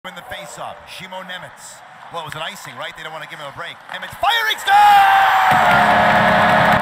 In the face-off, Šimon Nemec. Well, it was an icing, right? They don't want to give him a break. Nemec firing, score!